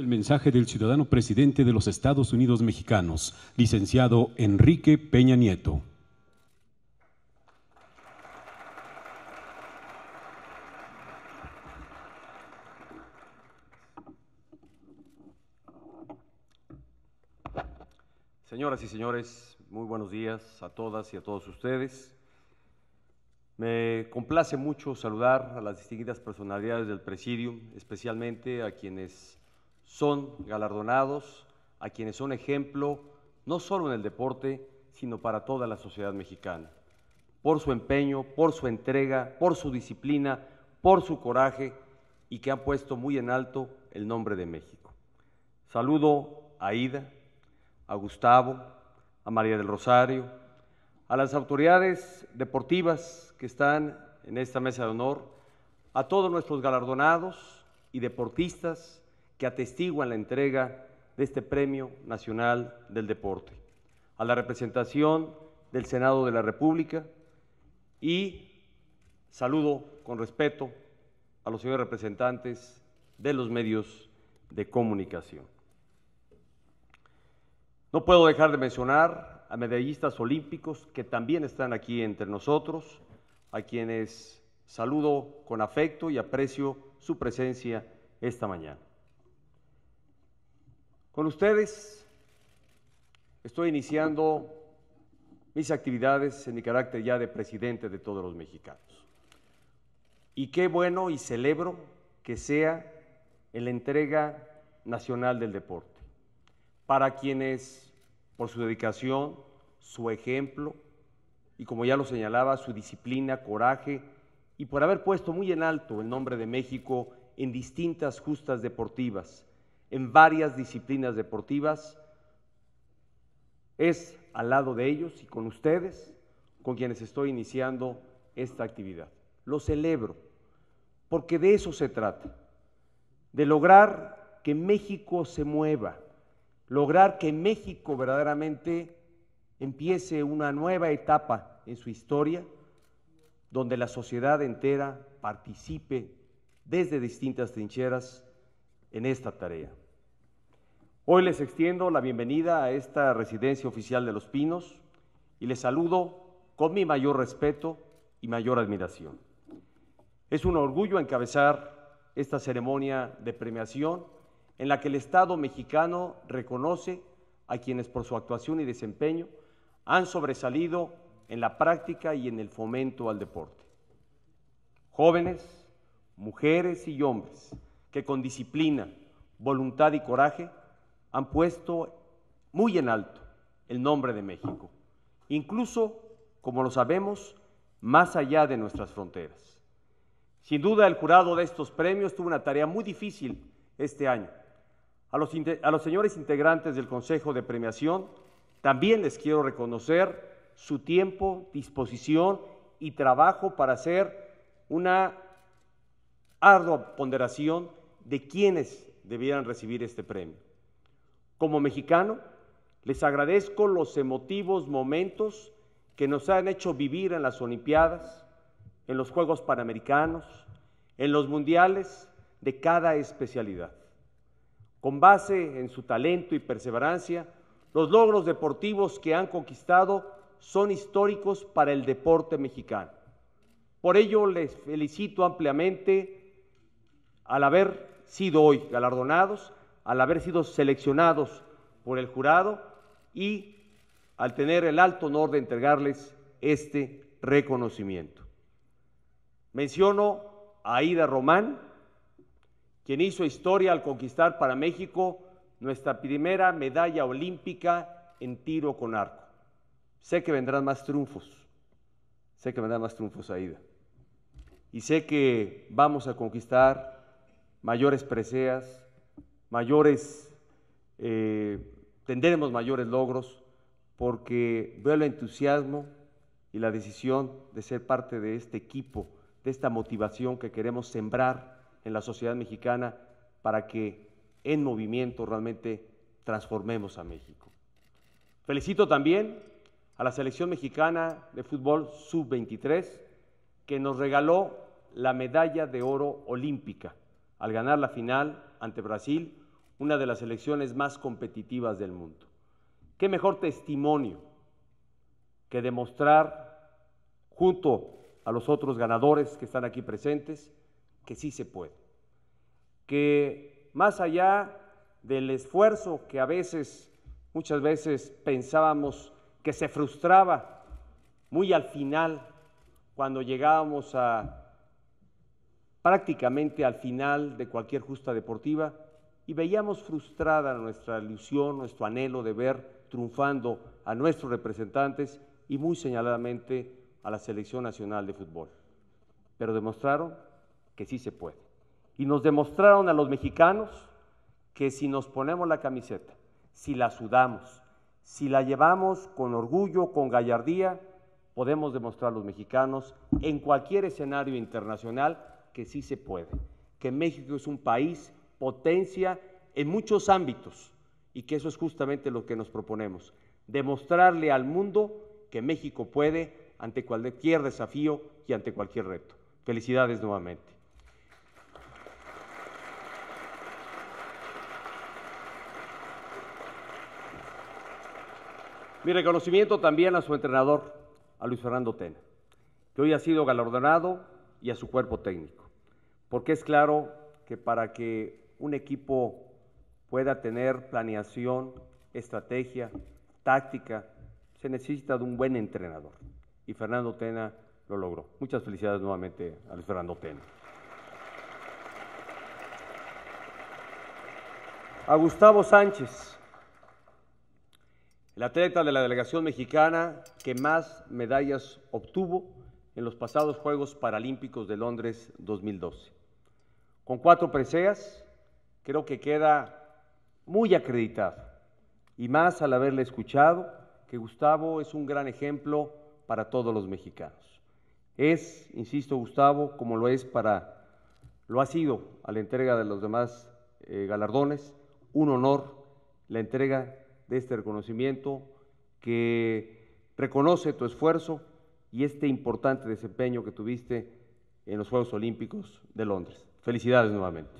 El mensaje del ciudadano presidente de los Estados Unidos mexicanos, licenciado Enrique Peña Nieto. Señoras y señores, muy buenos días a todas y a todos ustedes. Me complace mucho saludar a las distinguidas personalidades del Presidium, especialmente a quienes son galardonados, a quienes son ejemplo, no solo en el deporte, sino para toda la sociedad mexicana, por su empeño, por su entrega, por su disciplina, por su coraje y que han puesto muy en alto el nombre de México. Saludo a Aida, a Gustavo, a María del Rosario, a las autoridades deportivas que están en esta mesa de honor, a todos nuestros galardonados y deportistas que atestiguan la entrega de este Premio Nacional del Deporte, a la representación del Senado de la República y saludo con respeto a los señores representantes de los medios de comunicación. No puedo dejar de mencionar a medallistas olímpicos que también están aquí entre nosotros, a quienes saludo con afecto y aprecio su presencia esta mañana. Con ustedes estoy iniciando mis actividades en mi carácter ya de presidente de todos los mexicanos. Y qué bueno y celebro que sea en la entrega nacional del deporte, para quienes, por su dedicación, su ejemplo y, como ya lo señalaba, su disciplina, coraje y por haber puesto muy en alto el nombre de México en distintas justas deportivas, en varias disciplinas deportivas, es al lado de ellos y con ustedes con quienes estoy iniciando esta actividad. Lo celebro, porque de eso se trata, de lograr que México se mueva, lograr que México verdaderamente empiece una nueva etapa en su historia, donde la sociedad entera participe desde distintas trincheras en esta tarea. Hoy les extiendo la bienvenida a esta residencia oficial de Los Pinos y les saludo con mi mayor respeto y mayor admiración. Es un orgullo encabezar esta ceremonia de premiación en la que el Estado mexicano reconoce a quienes por su actuación y desempeño han sobresalido en la práctica y en el fomento al deporte. Jóvenes, mujeres y hombres que con disciplina, voluntad y coraje han puesto muy en alto el nombre de México, incluso, como lo sabemos, más allá de nuestras fronteras. Sin duda, el jurado de estos premios tuvo una tarea muy difícil este año. A los señores integrantes del Consejo de Premiación también les quiero reconocer su tiempo, disposición y trabajo para hacer una ardua ponderación de quiénes debieran recibir este premio. Como mexicano, les agradezco los emotivos momentos que nos han hecho vivir en las Olimpiadas, en los Juegos Panamericanos, en los mundiales de cada especialidad. Con base en su talento y perseverancia, los logros deportivos que han conquistado son históricos para el deporte mexicano. Por ello, les felicito ampliamente al haber sido hoy galardonados, al haber sido seleccionados por el jurado y al tener el alto honor de entregarles este reconocimiento. Menciono a Aida Román, quien hizo historia al conquistar para México nuestra primera medalla olímpica en tiro con arco. Sé que vendrán más triunfos, Aida, y sé que vamos a conquistar mayores preseas, tendremos mayores logros, porque veo el entusiasmo y la decisión de ser parte de este equipo, de esta motivación que queremos sembrar en la sociedad mexicana para que en movimiento realmente transformemos a México. Felicito también a la selección mexicana de fútbol sub-23 que nos regaló la medalla de oro olímpica al ganar la final ante Brasil, una de las selecciones más competitivas del mundo. ¿Qué mejor testimonio que demostrar junto a los otros ganadores que están aquí presentes que sí se puede? Que más allá del esfuerzo que muchas veces pensábamos que se frustraba muy al final, cuando llegábamos prácticamente al final de cualquier justa deportiva y veíamos frustrada nuestra ilusión, nuestro anhelo de ver triunfando a nuestros representantes y muy señaladamente a la Selección Nacional de Fútbol. Pero demostraron que sí se puede. Y nos demostraron a los mexicanos que si nos ponemos la camiseta, si la sudamos, si la llevamos con orgullo, con gallardía, podemos demostrar a los mexicanos en cualquier escenario internacional que sí se puede, que México es un país potencia en muchos ámbitos y que eso es justamente lo que nos proponemos, demostrarle al mundo que México puede ante cualquier desafío y ante cualquier reto. Felicidades nuevamente. Mi reconocimiento también a su entrenador, a Luis Fernando Tena, que hoy ha sido galardonado, y a su cuerpo técnico, porque es claro que para que un equipo pueda tener planeación, estrategia, táctica, se necesita de un buen entrenador, y Fernando Tena lo logró. Muchas felicidades nuevamente a Luis Fernando Tena. A Gustavo Sánchez, el atleta de la delegación mexicana que más medallas obtuvo en los pasados Juegos Paralímpicos de Londres 2012. Con 4 preseas, creo que queda muy acreditado, y más al haberle escuchado, que Gustavo es un gran ejemplo para todos los mexicanos. Es, insisto, Gustavo, como lo ha sido a la entrega de los demás galardones, un honor la entrega de este reconocimiento que reconoce tu esfuerzo y este importante desempeño que tuviste en los Juegos Olímpicos de Londres. Felicidades nuevamente.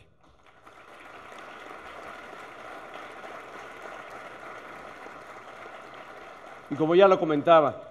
Y como ya lo comentaba,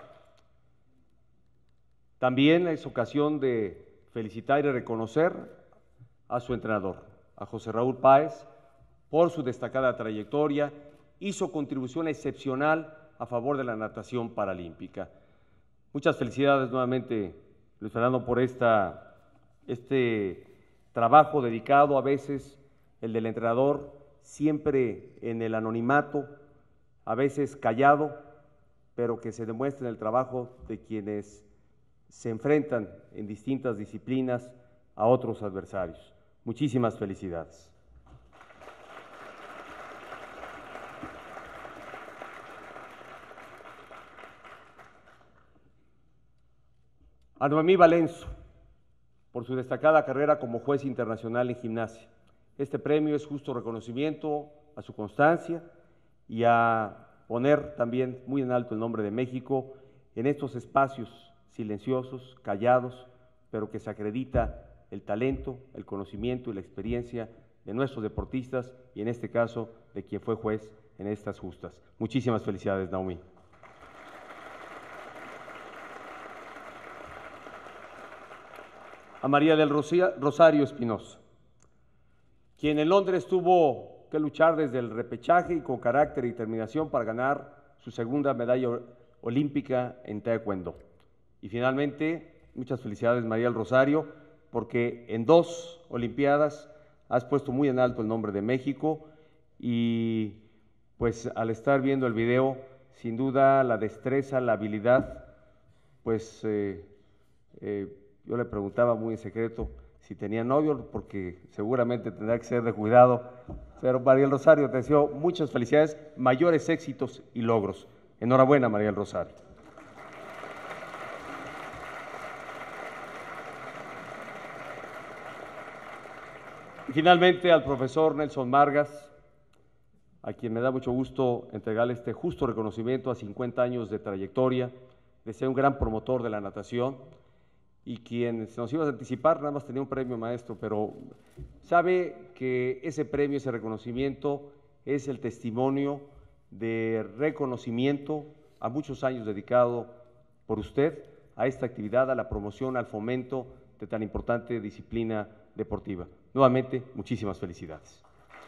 también es ocasión de felicitar y reconocer a su entrenador, a José Raúl Páez, por su destacada trayectoria y su contribución excepcional a favor de la natación paralímpica. Muchas felicidades nuevamente, Luis Fernando, por este trabajo dedicado, a veces el del entrenador, siempre en el anonimato, a veces callado, pero que se demuestra en el trabajo de quienes se enfrentan en distintas disciplinas a otros adversarios. Muchísimas felicidades. A Noemí Valenzo, por su destacada carrera como juez internacional en gimnasia. Este premio es justo reconocimiento a su constancia y a poner también muy en alto el nombre de México en estos espacios silenciosos, callados, pero que se acredita el talento, el conocimiento y la experiencia de nuestros deportistas y en este caso de quien fue juez en estas justas. Muchísimas felicidades, Naomi. A María del Rosario Espinosa, quien en Londres tuvo que luchar desde el repechaje y con carácter y determinación para ganar su segunda medalla olímpica en taekwondo. Y finalmente, muchas felicidades, María del Rosario, porque en 2 Olimpiadas has puesto muy en alto el nombre de México y pues al estar viendo el video, sin duda la destreza, la habilidad, pues yo le preguntaba muy en secreto si tenía novio, porque seguramente tendrá que ser de cuidado. Pero María del Rosario, te deseo muchas felicidades, mayores éxitos y logros. Enhorabuena, María del Rosario. Y finalmente al profesor Nelson Vargas, a quien me da mucho gusto entregarle este justo reconocimiento a 50 años de trayectoria, de ser un gran promotor de la natación y quien nos iba a anticipar nada más tenía un premio, maestro, pero sabe que ese premio, ese reconocimiento es el testimonio de reconocimiento a muchos años dedicado por usted a esta actividad, a la promoción, al fomento de tan importante disciplina deportiva. Nuevamente, muchísimas felicidades.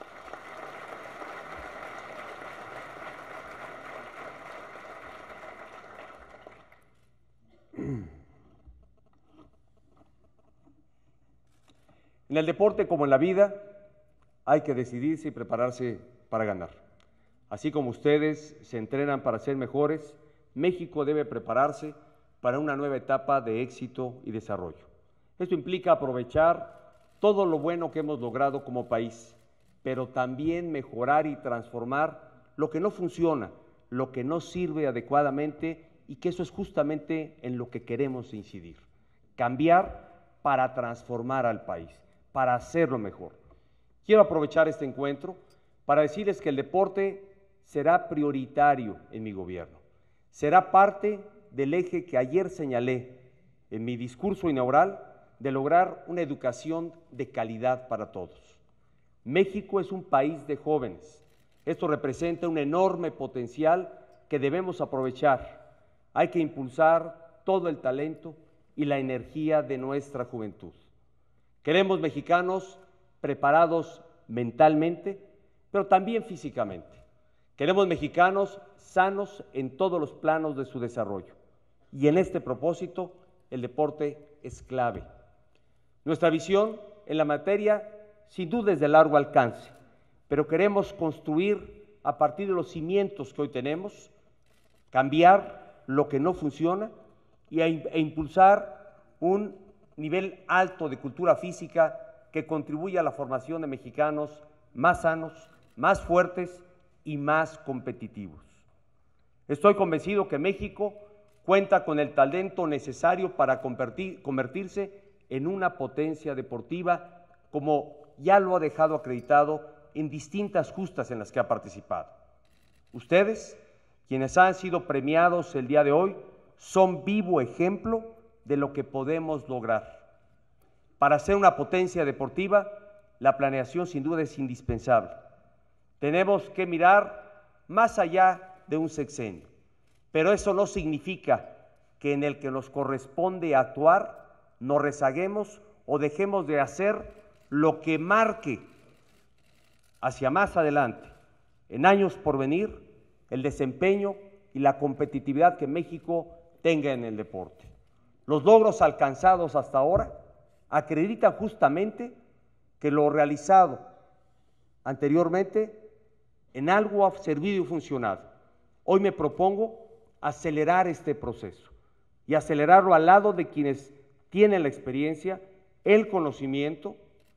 En el deporte, como en la vida, hay que decidirse y prepararse para ganar. Así como ustedes se entrenan para ser mejores, México debe prepararse para una nueva etapa de éxito y desarrollo. Esto implica aprovechar todo lo bueno que hemos logrado como país, pero también mejorar y transformar lo que no funciona, lo que no sirve adecuadamente, y que eso es justamente en lo que queremos incidir. Cambiar para transformar al país, para hacerlo mejor. Quiero aprovechar este encuentro para decirles que el deporte será prioritario en mi gobierno. Será parte del eje que ayer señalé en mi discurso inaugural de lograr una educación de calidad para todos. México es un país de jóvenes. Esto representa un enorme potencial que debemos aprovechar. Hay que impulsar todo el talento y la energía de nuestra juventud. Queremos mexicanos preparados mentalmente, pero también físicamente. Queremos mexicanos sanos en todos los planos de su desarrollo. Y en este propósito, el deporte es clave. Nuestra visión en la materia, sin duda, es de largo alcance, pero queremos construir a partir de los cimientos que hoy tenemos, cambiar lo que no funciona e impulsar un nivel alto de cultura física que contribuya a la formación de mexicanos más sanos, más fuertes y más competitivos. Estoy convencido que México cuenta con el talento necesario para convertirse en una potencia deportiva, como ya lo ha dejado acreditado en distintas justas en las que ha participado. Ustedes, quienes han sido premiados el día de hoy, son vivo ejemplo de lo que podemos lograr. Para ser una potencia deportiva, la planeación sin duda es indispensable. Tenemos que mirar más allá de un sexenio, pero eso no significa que en el que nos corresponde actuar nos rezaguemos o dejemos de hacer lo que marque hacia más adelante, en años por venir, el desempeño y la competitividad que México tenga en el deporte. Los logros alcanzados hasta ahora acreditan justamente que lo realizado anteriormente en algo ha servido y funcionado. Hoy me propongo acelerar este proceso y acelerarlo al lado de quienes tienen la experiencia, el conocimiento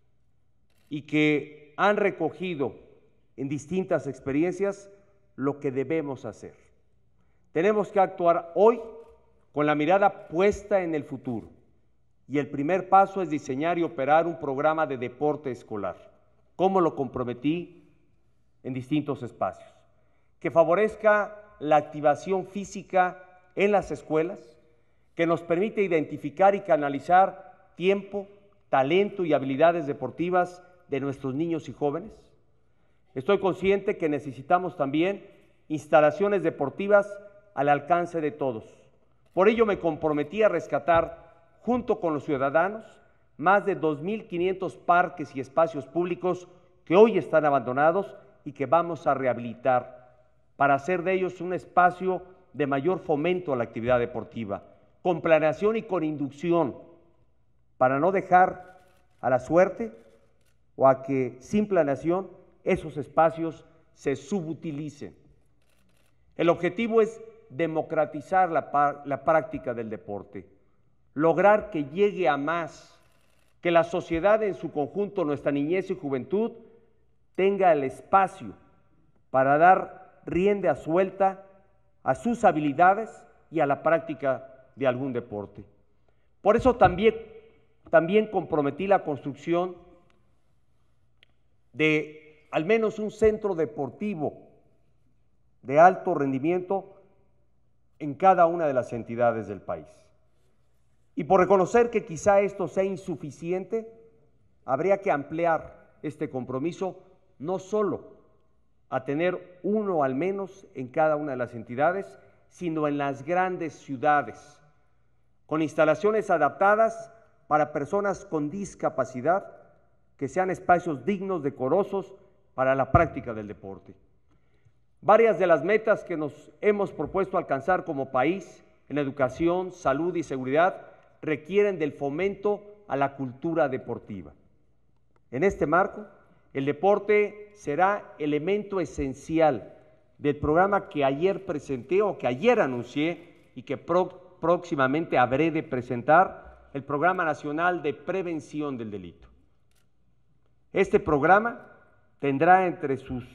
y que han recogido en distintas experiencias lo que debemos hacer. Tenemos que actuar hoy con la mirada puesta en el futuro, y el primer paso es diseñar y operar un programa de deporte escolar, como lo comprometí en distintos espacios, que favorezca la activación física en las escuelas, que nos permite identificar y canalizar tiempo, talento y habilidades deportivas de nuestros niños y jóvenes. Estoy consciente que necesitamos también instalaciones deportivas al alcance de todos. Por ello me comprometí a rescatar, junto con los ciudadanos, más de 2.500 parques y espacios públicos que hoy están abandonados y que vamos a rehabilitar para hacer de ellos un espacio de mayor fomento a la actividad deportiva, con planeación y con inducción, para no dejar a la suerte o a que sin planeación esos espacios se subutilicen. El objetivo es democratizar la práctica del deporte, lograr que llegue a más, que la sociedad en su conjunto, nuestra niñez y juventud, tenga el espacio para dar rienda suelta a sus habilidades y a la práctica de algún deporte. Por eso también comprometí la construcción de al menos un centro deportivo de alto rendimiento en cada una de las entidades del país. Y por reconocer que quizá esto sea insuficiente, habría que ampliar este compromiso no solo a tener uno al menos en cada una de las entidades, sino en las grandes ciudades, con instalaciones adaptadas para personas con discapacidad, que sean espacios dignos, decorosos para la práctica del deporte. Varias de las metas que nos hemos propuesto alcanzar como país en educación, salud y seguridad requieren del fomento a la cultura deportiva. En este marco, el deporte será elemento esencial del programa que ayer presenté o que ayer anuncié y que próximamente habré de presentar, el Programa Nacional de Prevención del Delito. Este programa tendrá entre sus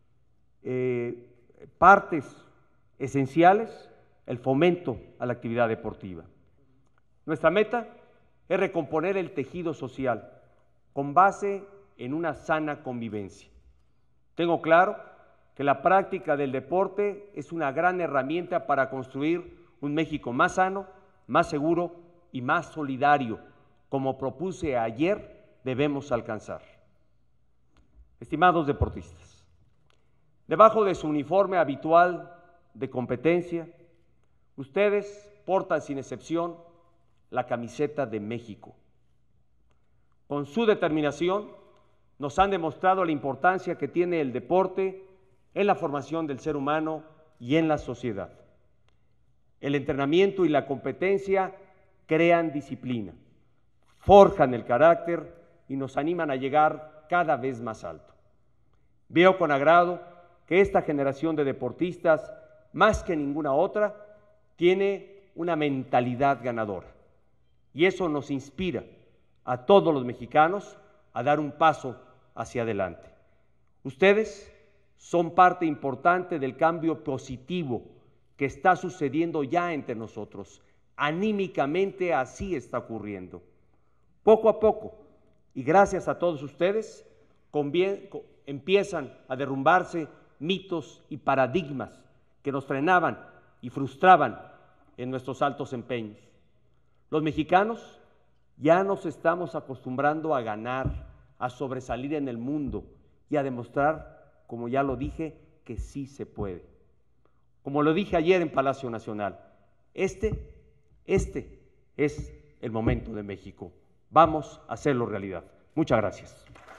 partes esenciales el fomento a la actividad deportiva. Nuestra meta es recomponer el tejido social con base en una sana convivencia. Tengo claro que la práctica del deporte es una gran herramienta para construir un México más sano, más seguro y más solidario, como propuse ayer, debemos alcanzar. Estimados deportistas, debajo de su uniforme habitual de competencia, ustedes portan sin excepción la camiseta de México. Con su determinación nos han demostrado la importancia que tiene el deporte en la formación del ser humano y en la sociedad. El entrenamiento y la competencia crean disciplina, forjan el carácter y nos animan a llegar cada vez más alto. Veo con agrado que esta generación de deportistas, más que ninguna otra, tiene una mentalidad ganadora. Y eso nos inspira a todos los mexicanos a dar un paso hacia adelante. Ustedes son parte importante del cambio positivo que está sucediendo ya entre nosotros. Anímicamente así está ocurriendo. Poco a poco, y gracias a todos ustedes, empiezan a derrumbarse mitos y paradigmas que nos frenaban y frustraban en nuestros altos empeños. Los mexicanos ya nos estamos acostumbrando a ganar, a sobresalir en el mundo y a demostrar, como ya lo dije, que sí se puede. Como lo dije ayer en Palacio Nacional, este es el momento de México. Vamos a hacerlo realidad. Muchas gracias.